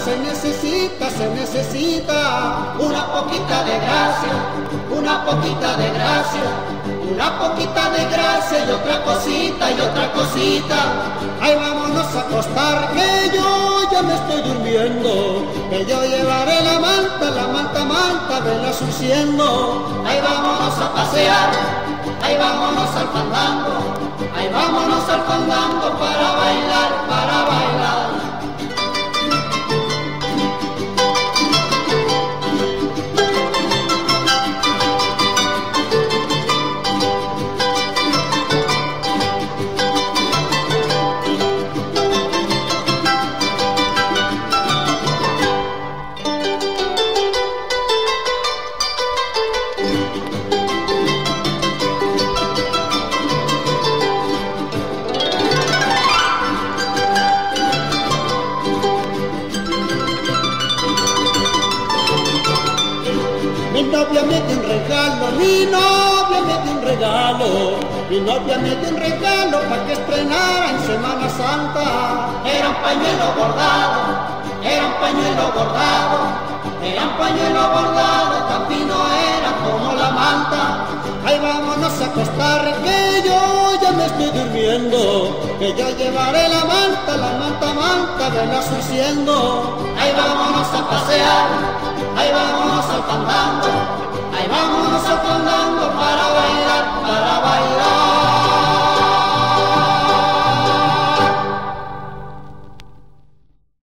se necesita una poquita de gracia, una poquita de gracia, una poquita de gracia y otra cosita y otra cosita. Ay, vámonos a acostar, que yo ya me estoy durmiendo, que yo llevaré la manta, vela surciendo. Ay, vámonos a pasear, ay, vámonos al fandango, ay, vámonos al fandango para bailar, para bailar. Mi novia me dio un regalo, mi novia me dio un regalo, mi novia me dio un regalo para que estrenara en Semana Santa. Era un pañuelo bordado, era un pañuelo bordado, era un pañuelo bordado, tan fino era como la manta. Ay, vámonos a acostar, que yo ya me estoy durmiendo, que yo llevaré la manta, vela surciendo. Ay, vámonos a pasear, ay, vámonos al fandango, ay, vámonos al fandango para